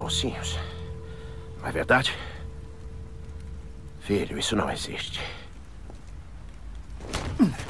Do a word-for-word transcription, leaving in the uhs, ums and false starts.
ossinhos. Não é verdade? Filho, isso não existe.